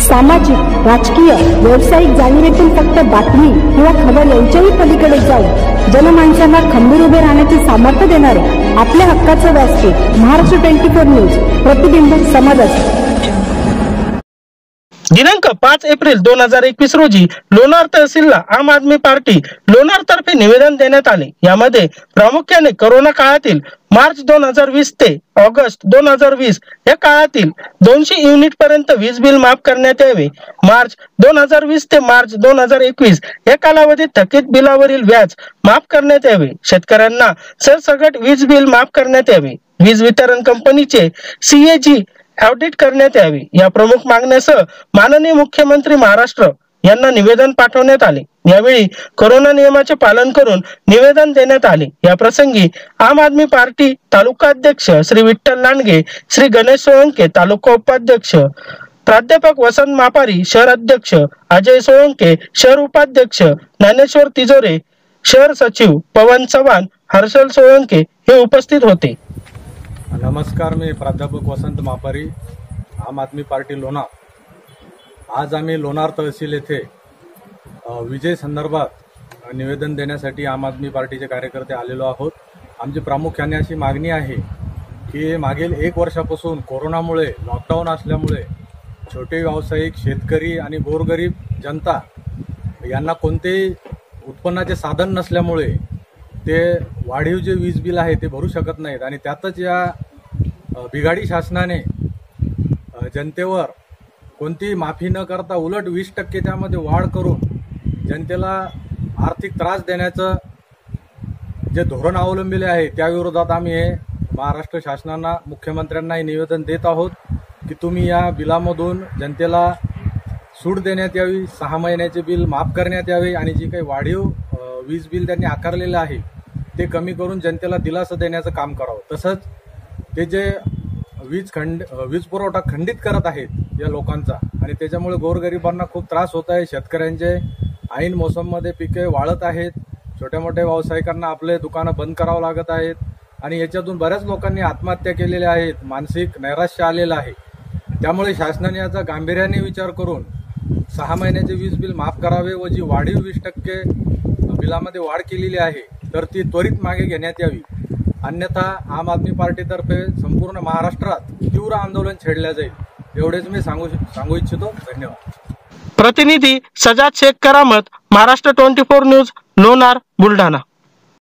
सामाजिक, राजकीय, व्यावसायिक जाणीवेतून फक्त बातमी किंवा खबर यांच्याही पलीकडे जाऊन जनमानसांना खंबीर उभे राहण्याचे सामर्थ्य देणारे आपल्या हक्काचं व्यासपीठ महाराष्ट्र 24 न्यूज, प्रतिबिंब समाजाचे। दिनांक 5 एप्रिल 2021 रोजी लोणार तहसीलला आम आदमी पार्टी लोणार तर्फे निवेदन देण्यात आले। यामध्ये प्रामुख्याने कोरोना काळातील मार्च 2020 ते ऑगस्ट 2020 या काळातील 200 युनिट पर्यंत वीज बिल माफ करण्यात यावे। मार्च 2020 ते मार्च 2021 या कालावधीत थकीत बिलावरील व्याज माफ करण्यात यावे। शेतकऱ्यांना सरसकट वीज बिल माफ करण्यात यावे। वीज वितरण कंपनीचे CAG ऑडिट करण्यात यावे। या प्रमुख मागण्यासह माननीय मुख्यमंत्री महाराष्ट्र यांना निवेदन पाठवण्यात आले। यावेळी कोरोना नियमाचे पालन करून निवेदन देण्यात आले। या प्रसंगी आम आदमी पार्टी तालुका अध्यक्ष श्री विठ्ठल लांडगे, श्री गणेश सोळंके तालुका उपाध्यक्ष, प्राध्यापक वसंत मापारी शहर अध्यक्ष, अजय सोळंके शहर उपाध्यक्ष, ज्ञानेश्वर तिजोरे शहर सचिव, पवन चव्हाण, हर्षल सोळंके हे उपस्थित होते। नमस्कार, मी प्राध्यापक वसंत मापारी, आम आदमी पार्टी लोणार। आज आम्ही लोणार तहसील येथे विजय संदर्भात निवेदन देण्यासाठी आम आदमी पार्टीचे कार्यकर्ते आलेलो आहोत। आमची प्रामुख्याने अशी मागणी आहे की मागील 1 वर्षापासून कोरोनामुळे, लॉकडाऊन असल्यामुळे छोटे व्यावसायिक, शेतकरी आणि गोरगरीब जनता यांना कोणतेही उत्पन्नाचे साधन नसल्यामुळे ते वाढीव जे वीज बिल आहे ते भरू शकत नाहीत आणि त्यातच या बिघाडी शासनाने जनतेवर कोणतीही माफी न करता उलट 20% त्यामध्ये वाढ करून जनतेला आर्थिक त्रास देण्याचं जे धोरण अवलंबिले आहे त्याविरोधात आम्ही हे महाराष्ट्र शासनाला, मुख्यमंत्र्यांना हे निवेदन देत आहोत की तुम्ही या बिलामधून जनतेला सूट देण्यात यावी, 6 महिन्याचे बिल माफ करण्यात यावे आणि जी काही वाढीव वीज बिल त्यांनी आकारलेलं आहे ते कमी करून जनतेला दिलासा देण्याचं काम करावं। तसंच ते जे वीज पुरवठा खंडित करत आहेत या लोकांचा आणि त्याच्यामुळे गोरगरिबांना खूप त्रास होत आहे। शेतकऱ्यांचे ऐन मोसममध्ये पिके वाळत आहेत, छोट्या मोठ्या व्यावसायिकांना आपले दुकानं बंद करावं लागत आहेत आणि याच्यातून बऱ्याच लोकांनी आत्महत्या केलेल्या आहेत, मानसिक नैराश्य आलेलं आहे। त्यामुळे शासनाने याचा गांभीर्याने विचार करून 6 महिन्याचे वीज बिल माफ करावे व जी वाढीव 20% बिलामध्ये वाढ केलेली आहे तर ती त्वरित मागे घेण्यात यावी, अन्यथा आम आदमी पार्टीतर्फे संपूर्ण महाराष्ट्रात तीव्र आंदोलन छेडल्या जाईल एवढेच मी सांगू इच्छितो। धन्यवाद। प्रतिनिधी सजाद शेख करामत, महाराष्ट्र 24 न्यूज, लोणार, बुलढाणा।